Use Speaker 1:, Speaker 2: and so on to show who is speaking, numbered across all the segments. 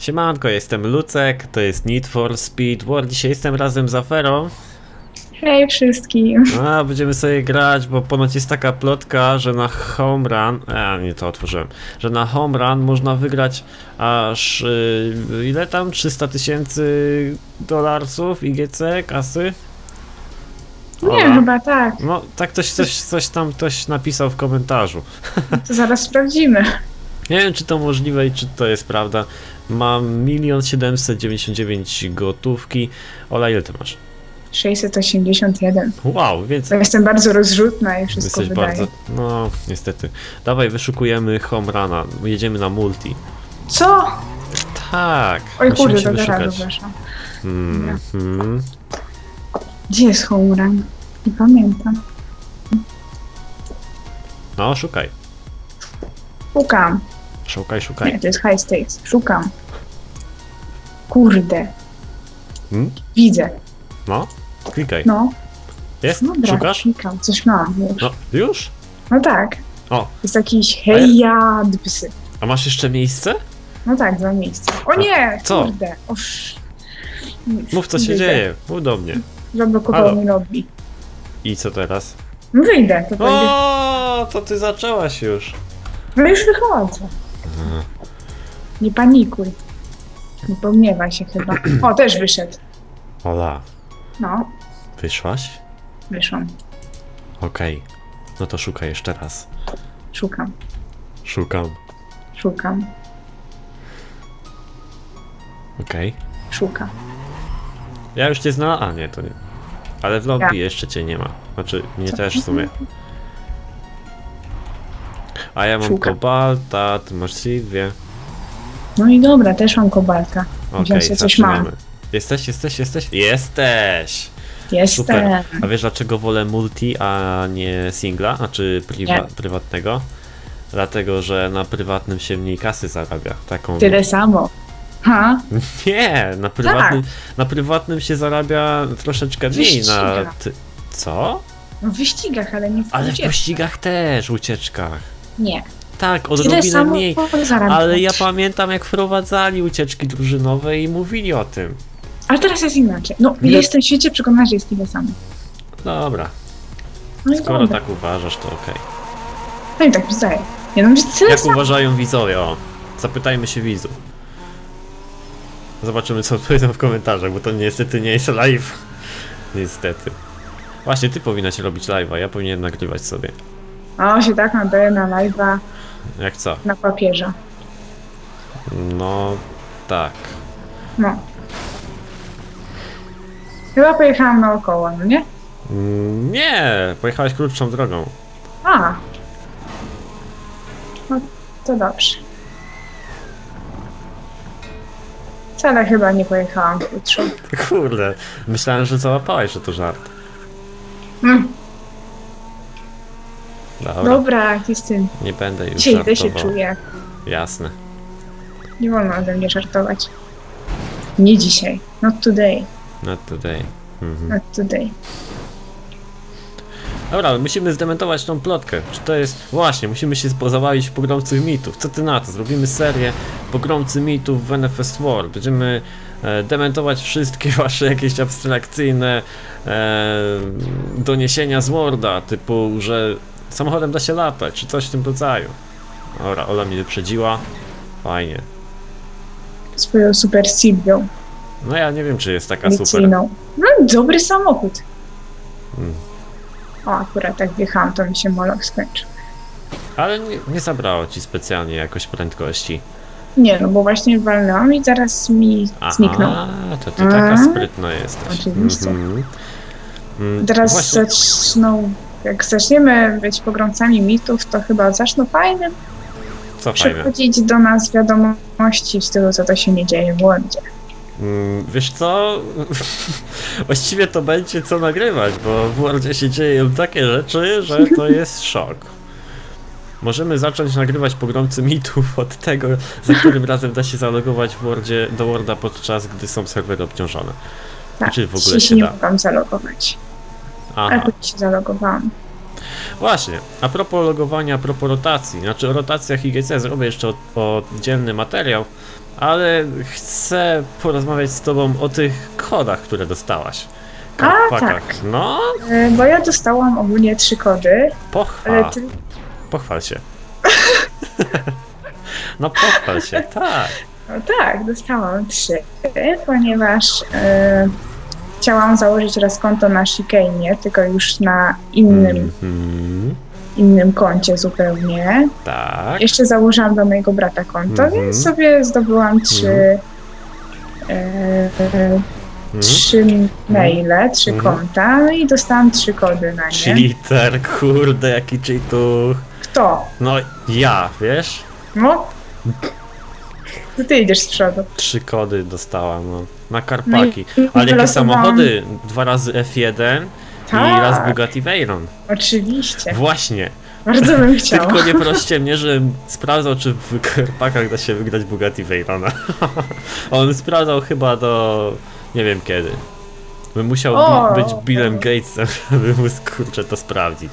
Speaker 1: Siemanko, jestem Lucek, to jest Need for Speed World. Dzisiaj jestem razem z Aferą.
Speaker 2: Hej wszystkim.
Speaker 1: A, będziemy sobie grać, bo ponoć jest taka plotka, że na home run... nie to otworzyłem. Że na home run można wygrać aż... ile tam? 300 000 dolarców IGC, kasy?
Speaker 2: Nie, chyba tak.
Speaker 1: No, tak coś tam ktoś napisał w komentarzu.
Speaker 2: To zaraz sprawdzimy.
Speaker 1: Nie wiem, czy to możliwe i czy to jest prawda. Mam 1 799 000 gotówki. Ola, ile ty masz?
Speaker 2: 681.
Speaker 1: Wow, więc...
Speaker 2: Bo jestem bardzo rozrzutna i wszystko
Speaker 1: Jesteś
Speaker 2: wydaje.
Speaker 1: bardzo... No, niestety. Dawaj, wyszukujemy home runa. Jedziemy na multi.
Speaker 2: Co?
Speaker 1: Tak.
Speaker 2: Oj
Speaker 1: musimy
Speaker 2: kurde,
Speaker 1: się
Speaker 2: do garażu
Speaker 1: wyszukać.
Speaker 2: weszłam.
Speaker 1: Mhm.
Speaker 2: Gdzie jest home run? Nie pamiętam.
Speaker 1: No, szukaj.
Speaker 2: Szukam.
Speaker 1: Szukaj.
Speaker 2: Nie, to jest high stakes. Szukam. Kurde.
Speaker 1: Hmm?
Speaker 2: Widzę.
Speaker 1: No, klikaj.
Speaker 2: No.
Speaker 1: Jest?
Speaker 2: Dobra,
Speaker 1: Szukasz?
Speaker 2: klikam. Coś mam już.
Speaker 1: No, już?
Speaker 2: No tak.
Speaker 1: O,
Speaker 2: Jest jakiś heja dpsy.
Speaker 1: a masz jeszcze miejsce?
Speaker 2: No tak, 2 miejsca. O nie!
Speaker 1: Co?
Speaker 2: Kurde. Oż.
Speaker 1: Mów, co się dzieje. Mów do mnie.
Speaker 2: Zablokował
Speaker 1: Halo.
Speaker 2: mi lobby.
Speaker 1: I co teraz?
Speaker 2: No wyjdę, to będzie.
Speaker 1: O, to ty zaczęłaś już.
Speaker 2: No już wychodzę. Nie panikuj. Nie pogniewaj się chyba. O, też wyszedł.
Speaker 1: Ola,
Speaker 2: No,
Speaker 1: wyszłaś?
Speaker 2: wyszłam.
Speaker 1: Okej. No to szukaj jeszcze raz.
Speaker 2: Szukam.
Speaker 1: Szukam. Okej.
Speaker 2: Szukam.
Speaker 1: Ja już cię znalazłem. A nie, to nie. Ale w lobby
Speaker 2: Ja.
Speaker 1: jeszcze cię nie ma. Znaczy, mnie też w sumie. A ja mam
Speaker 2: Szukam.
Speaker 1: kobalta, ty masz Sylwię.
Speaker 2: No i dobra, też mam kobalta.
Speaker 1: Okej,
Speaker 2: Wziąć sobie coś mam.
Speaker 1: zaczynamy. Jesteś? Jesteś!
Speaker 2: Jestem.
Speaker 1: Super. A wiesz dlaczego wolę multi, a nie singla? Znaczy
Speaker 2: Nie.
Speaker 1: prywatnego? Dlatego, że na prywatnym się mniej kasy zarabia. Taką...
Speaker 2: Tyle samo. Ha?
Speaker 1: Nie, na prywatnym się zarabia troszeczkę mniej na...
Speaker 2: Wyścigach.
Speaker 1: Co?
Speaker 2: No w wyścigach, ale nie w
Speaker 1: Ale w
Speaker 2: ucieczkach.
Speaker 1: pościgach też, ucieczkach.
Speaker 2: Nie.
Speaker 1: Tak,
Speaker 2: Tyle
Speaker 1: odrobinę
Speaker 2: samo
Speaker 1: mniej.
Speaker 2: zarabiam.
Speaker 1: Ale ja pamiętam, jak wprowadzali ucieczki drużynowe i mówili o tym.
Speaker 2: Ale teraz jest inaczej. No,
Speaker 1: Nie.
Speaker 2: jestem w świecie przekonana, że jest tyle samo.
Speaker 1: Dobra,
Speaker 2: No i
Speaker 1: skoro
Speaker 2: dobra.
Speaker 1: tak uważasz, to okej.
Speaker 2: No i tak zdaję. Ja no, tyle
Speaker 1: Jak
Speaker 2: samo.
Speaker 1: uważają widzowie? O, zapytajmy się widzów. Zobaczymy, co odpowiedzą w komentarzach, bo to niestety nie jest live. Niestety. Właśnie, ty powinnaś robić live'a, ja powinienem nagrywać sobie.
Speaker 2: O, się tak nadaje na live'a
Speaker 1: Jak co?
Speaker 2: na papierze.
Speaker 1: No, tak.
Speaker 2: No. Chyba pojechałam naokoło, no nie?
Speaker 1: Nie, pojechałeś krótszą drogą.
Speaker 2: A. No, to dobrze. Wcale chyba nie pojechałam krótszą.
Speaker 1: Kurde, myślałem, że załapałeś, że to żart. Dobra,
Speaker 2: Dobra, jestem.
Speaker 1: nie będę już
Speaker 2: Dzisiaj też się
Speaker 1: żartował.
Speaker 2: czuję.
Speaker 1: Jasne.
Speaker 2: Nie wolno ode mnie żartować. Nie dzisiaj. Not today.
Speaker 1: Not today.
Speaker 2: Not today.
Speaker 1: Dobra, ale musimy zdementować tą plotkę. Czy to jest... Właśnie, musimy się pozabawilić w pogromców mitów. Co ty na to? Zrobimy serię pogromcy mitów w NFS World. Będziemy dementować wszystkie wasze jakieś abstrakcyjne doniesienia z Worda, typu, że samochodem da się latać, czy coś w tym rodzaju. Dobra, Ola mnie wyprzedziła. Fajnie.
Speaker 2: Swoją super Silvią.
Speaker 1: No ja nie wiem, czy jest taka super.
Speaker 2: Policyjną. No, dobry samochód.
Speaker 1: Hmm.
Speaker 2: O, akurat tak wjechałam, to mi się moloch skończył.
Speaker 1: Ale nie zabrało ci specjalnie jakoś prędkości.
Speaker 2: Nie, no bo właśnie walnęłam i zaraz mi zniknął.
Speaker 1: To ty taka sprytna jesteś.
Speaker 2: Oczywiście.
Speaker 1: Mm,
Speaker 2: Teraz
Speaker 1: właśnie,
Speaker 2: zaczną, jak zaczniemy być pogromcami mitów, to chyba zaczną fajnie
Speaker 1: co fajne.
Speaker 2: przychodzić do nas wiadomości w stylu, co to się nie dzieje w Wordzie.
Speaker 1: Wiesz co? Właściwie to będzie co nagrywać, bo w Wordzie się dzieją takie rzeczy, że to jest szok. Możemy zacząć nagrywać pogromcy mitów od tego, za którym razem da się zalogować w Wordzie, do Worda podczas gdy są serwery obciążone.
Speaker 2: Tak,
Speaker 1: Czy w ogóle
Speaker 2: dzisiaj
Speaker 1: się
Speaker 2: się nie
Speaker 1: da?
Speaker 2: mogłam zalogować.
Speaker 1: Aha.
Speaker 2: Ale później się zalogowałam.
Speaker 1: Właśnie, a propos logowania, a propos rotacji, znaczy o rotacjach IGC zrobię jeszcze oddzielny materiał, ale chcę porozmawiać z tobą o tych kodach, które dostałaś.
Speaker 2: Tak.
Speaker 1: No,
Speaker 2: Bo ja dostałam ogólnie 3 kody, ale ty...
Speaker 1: pochwal się. No pochwal się, tak.
Speaker 2: No tak, dostałam 3, ponieważ chciałam założyć raz konto na Chicane'ie, tylko już na innym koncie zupełnie.
Speaker 1: Tak.
Speaker 2: Jeszcze założyłam do mojego brata konto, więc sobie zdobyłam 3 maile, 3 konta, no i dostałam 3 kody na nie.
Speaker 1: Cheater, kurde, jaki cheatuch.
Speaker 2: Kto?
Speaker 1: No ja, wiesz?
Speaker 2: No. To ty idziesz z przodu.
Speaker 1: 3 kody dostałam, no. Na Karpaki.
Speaker 2: No i
Speaker 1: Ale jakie
Speaker 2: wylosowałam...
Speaker 1: samochody? 2 razy F1 i raz Bugatti Veyron.
Speaker 2: Oczywiście.
Speaker 1: Właśnie.
Speaker 2: Bardzo bym chciała.
Speaker 1: Tylko nie proście mnie, żebym sprawdzał, czy w Karpakach da się wygrać Bugatti Veyrona. On sprawdzał chyba do... nie wiem kiedy. Bym musiał być Billem Gatesem, żeby móc, kurczę, to sprawdzić.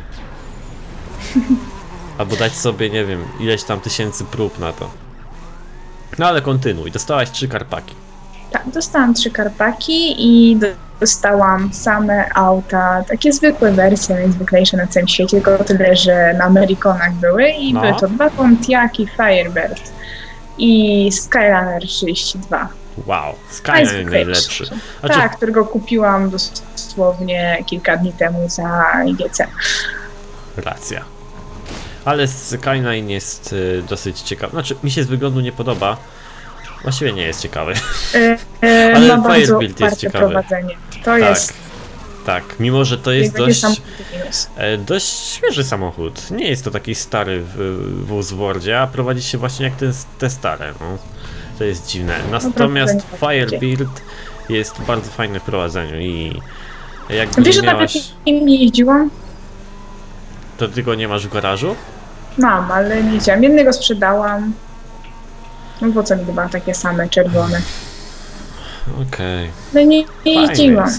Speaker 1: Albo dać sobie, nie wiem, ileś tam tysięcy prób na to. No ale kontynuuj, dostałaś 3 Karpaki.
Speaker 2: Tak, dostałam 3 Karpaki i dostałam same auta, takie zwykłe wersje, najzwyklejsze na całym świecie, tylko tyle, że na Americanach były i były to 2 Pontiaki Firebird i Skyliner 32.
Speaker 1: Wow, Skyliner najlepszy. Znaczy...
Speaker 2: Tak, którego kupiłam dosłownie kilka dni temu za IGC.
Speaker 1: Racja. Ale Skyline jest dosyć ciekawy. Znaczy, mi się z wyglądu nie podoba. Właściwie nie jest ciekawy. Ale Firebuild jest ciekawy.
Speaker 2: Prowadzenie. To jest...
Speaker 1: Tak, mimo że to jest dość świeży samochód. Nie jest to taki stary wóz w Wordzie, a prowadzi się właśnie jak te stare. No. To jest dziwne. Natomiast Firebuild jest bardzo fajny w prowadzeniu i jakby
Speaker 2: wiesz, że nawet nie jeździłam?
Speaker 1: To ty go nie masz w garażu?
Speaker 2: Mam, ale nie chciałam. Jednego sprzedałam. No po co mi chyba takie same czerwone?
Speaker 1: Okej.
Speaker 2: No nie jeździłam.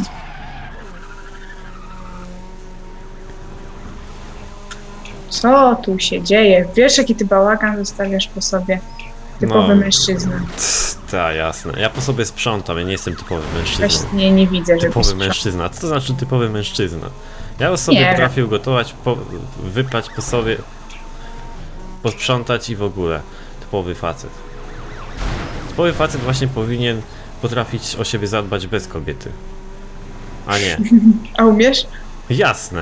Speaker 2: Co tu się dzieje? Wiesz, jaki ty bałagan zostawiasz po sobie? Typowy mężczyzna.
Speaker 1: Tak, jasne. Ja po sobie sprzątam, ja nie jestem typowy mężczyzna.
Speaker 2: Właśnie nie widzę, że
Speaker 1: typowy mężczyzna. Co to znaczy typowy mężczyzna? Ja sobie potrafię ugotować, wyprać po sobie, posprzątać i w ogóle. Typowy facet. Typowy facet właśnie powinien potrafić o siebie zadbać bez kobiety. A nie.
Speaker 2: A umiesz?
Speaker 1: Jasne.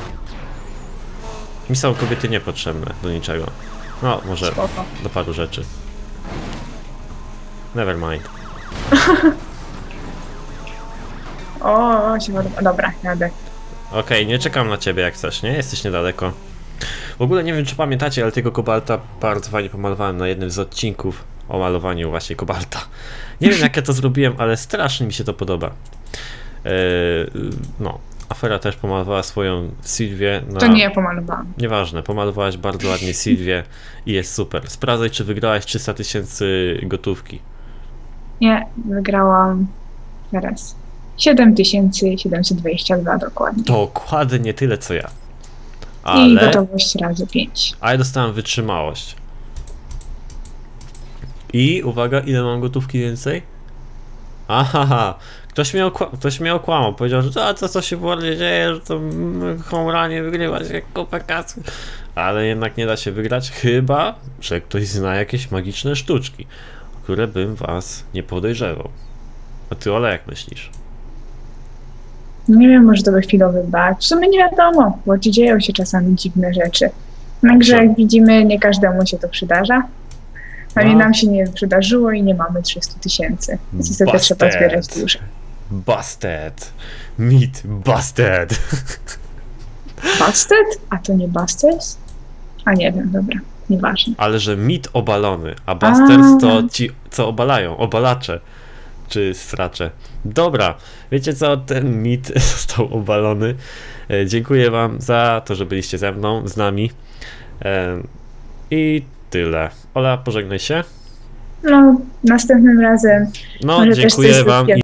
Speaker 1: Mi są kobiety niepotrzebne do niczego. No, może do paru rzeczy. Never mind.
Speaker 2: Dobra, jadę.
Speaker 1: Okej, nie czekam na ciebie jak coś, nie? Jesteś niedaleko. W ogóle nie wiem, czy pamiętacie, ale tego kobalta bardzo fajnie pomalowałem na jednym z odcinków o malowaniu właśnie kobalta. Nie wiem, jak ja to zrobiłem, ale strasznie mi się to podoba. No, Afera też pomalowała swoją Sylwię na...
Speaker 2: To nie ja pomalowałam.
Speaker 1: Nieważne, pomalowałaś bardzo ładnie Sylwię i jest super. Sprawdzaj, czy wygrałaś 300 000 gotówki.
Speaker 2: Nie, wygrałam teraz 7722 dokładnie.
Speaker 1: Dokładnie tyle, co ja. Ale...
Speaker 2: I gotowość razy 5.
Speaker 1: A ja dostałem wytrzymałość. I uwaga, ile mam gotówki więcej? Aha, ktoś mnie okłamał, powiedział, że co się w Wordzie dzieje, że to Homranie wygrywać jak kupę kasy. Ale jednak nie da się wygrać, chyba że ktoś zna jakieś magiczne sztuczki, które bym was nie podejrzewał. A ty, Ola, jak myślisz?
Speaker 2: Nie wiem, może to był chwilowy bug. W sumie nie wiadomo, bo dzieją się czasami dziwne rzeczy. Także jak widzimy, nie każdemu się to przydarza. A nam się nie przydarzyło i nie mamy 300 000. Więc niestety trzeba zbierać dłużej.
Speaker 1: Busted! Meat busted!
Speaker 2: Busted? A to nie Busters? A nie wiem, dobra, nieważne.
Speaker 1: Ale że meat obalony, a Busters to ci, co obalają, obalacze. Czy stracze. Dobra, wiecie co, ten mit został obalony. Dziękuję wam za to, że byliście ze mną, z nami. I tyle. Ola, pożegnaj się.
Speaker 2: No, następnym razem.
Speaker 1: No, dziękuję wam.